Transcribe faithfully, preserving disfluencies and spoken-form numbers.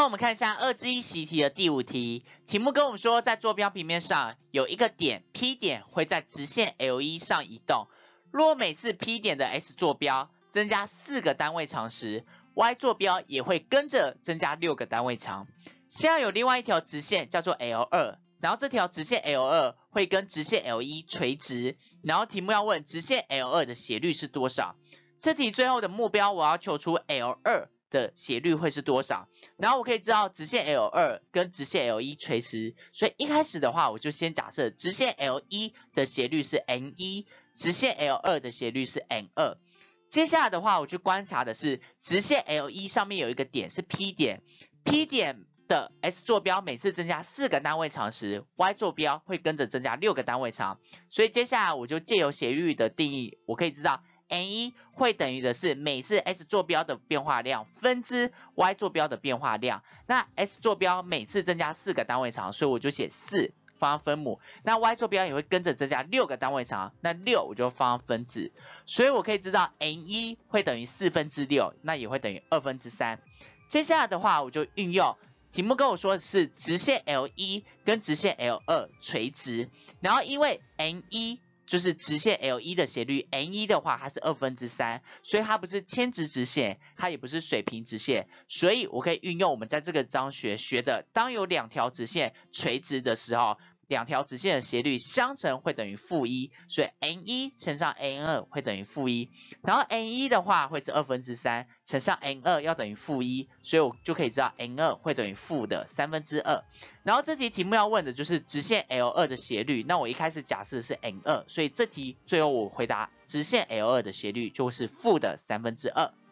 我们看一下二之一习题的第五题，题目跟我们说，在坐标平面上有一个点 P 点会在直线 L 一 上移动，若每次 P 点的 x 坐标增加四个单位长时 ，y 坐标也会跟着增加六个单位长。现在有另外一条直线叫做 L 二，然后这条直线 L 二会跟直线 L 一 垂直，然后题目要问直线 L 二的斜率是多少？这题最后的目标我要求出 L 二。的斜率会是多少？然后我可以知道直线 L 二跟直线 L 一 垂直，所以一开始的话，我就先假设直线 L 一 的斜率是 n 一，直线 L 二 的斜率是 n 二。接下来的话，我去观察的是直线 L 一 上面有一个点是 P 点 ，P 点的 x 坐标每次增加四个单位长时 ，y 坐标会跟着增加六个单位长。所以接下来我就借由斜率的定义，我可以知道。n 一 会等于的是每次 x 坐标的变化量分之 y 坐标的变化量。那 x 坐标每次增加四个单位长，所以我就写四放分母。那 y 坐标也会跟着增加六个单位长，那六我就放分子。所以我可以知道 n 一 会等于四分之六，那也会等于二分之三。接下来的话，我就运用题目跟我说的是直线 L 一 跟直线 L 二 垂直，然后因为 n 一就是直线 L 一 的斜率 n 一 的话，它是二分之三，所以它不是铅直直线，它也不是水平直线，所以我可以运用我们在这个章学学的，当有两条直线垂直的时候，两条直线的斜率相乘会等于负一，所以 n 一 乘上 n 二 会等于负一，然后 n 一 的话会是二分之三，乘上 n 二 要等于负一，所以我就可以知道 n 二 会等于负的三分之二。然后这题题目要问的就是直线 L 二 的斜率，那我一开始假设是 n 二，所以这题最后我回答直线 L 二 的斜率就是负的三分之二。